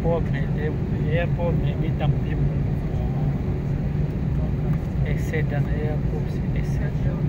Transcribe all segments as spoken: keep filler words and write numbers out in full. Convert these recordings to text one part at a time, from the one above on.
airport này để airport này bị đâm phim accident airport accident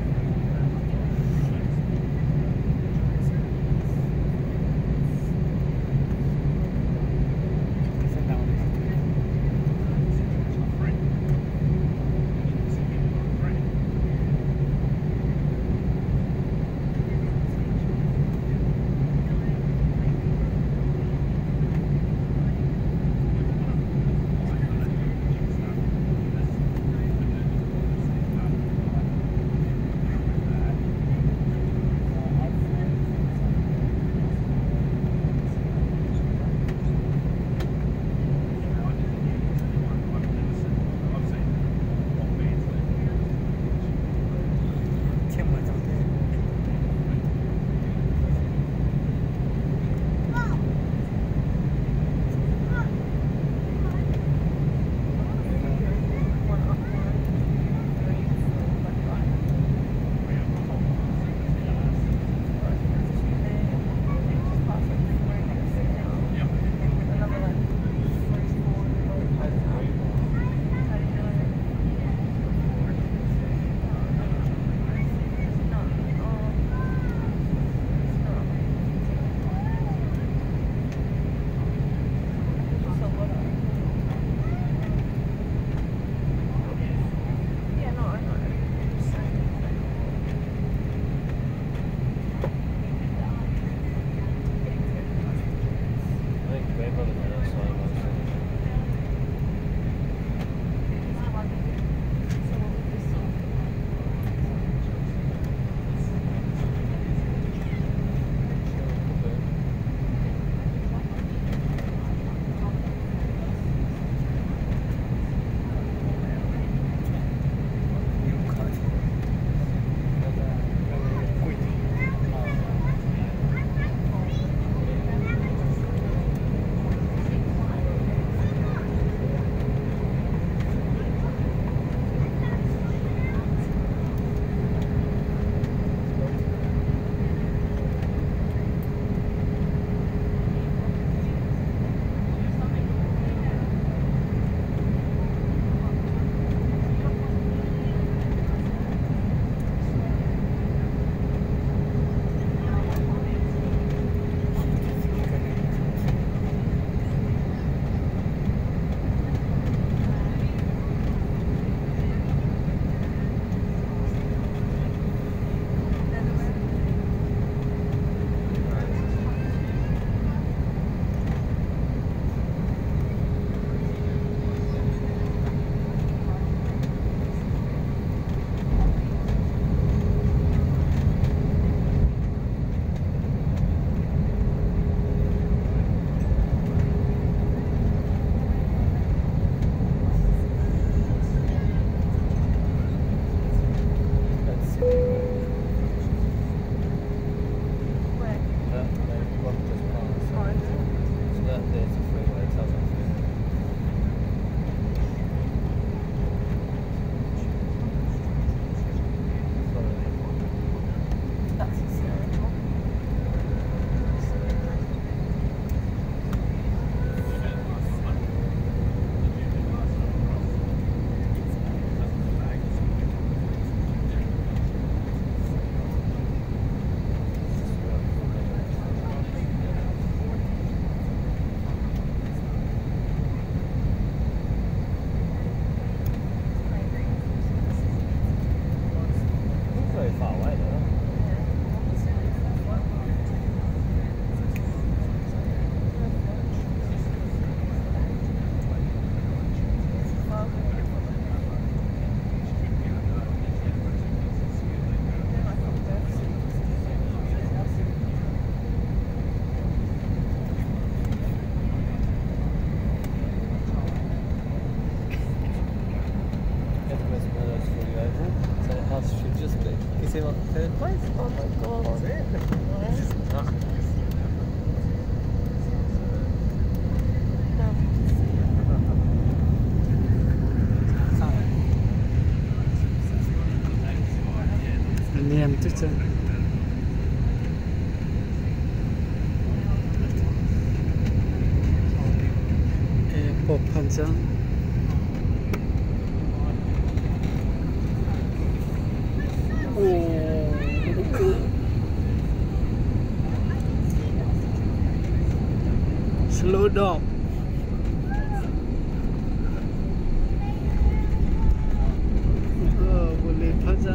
see what third place? Oh my god. Oh, really? Andiamo tutti. Panza. Slow down. Oh, boleh Panza.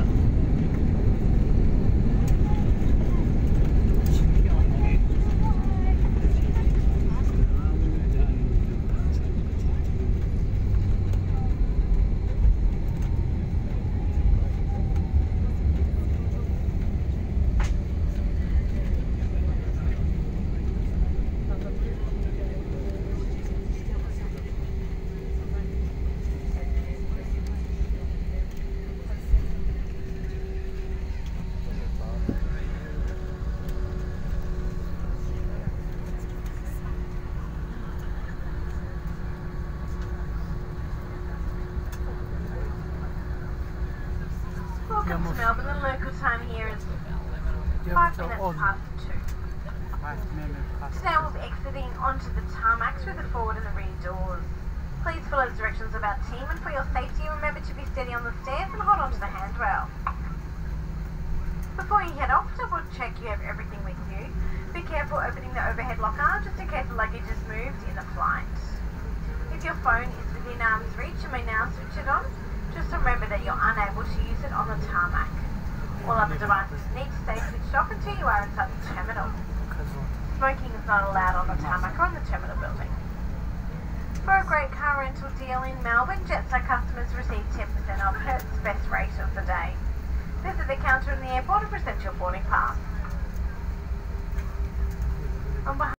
Welcome to Melbourne. The local time here is five minutes past two. Today we'll be exiting onto the tarmac through the forward and the rear doors. Please follow the directions of our team, and for your safety remember to be steady on the stairs and hold on to the handrail. Before you head off, double check you have everything with you. Be careful opening the overhead locker just in case the luggage is moved in the flight. If your phone is within arm's reach, you may now switch it on. Just remember that you're unable to use it on the tarmac. All other devices need to stay switched off until you are inside the terminal. Smoking is not allowed on the tarmac or in the terminal building. For a great car rental deal in Melbourne, Jetstar customers receive ten percent off Hertz best rate of the day. Visit the counter in the airport and present your boarding pass. On behalf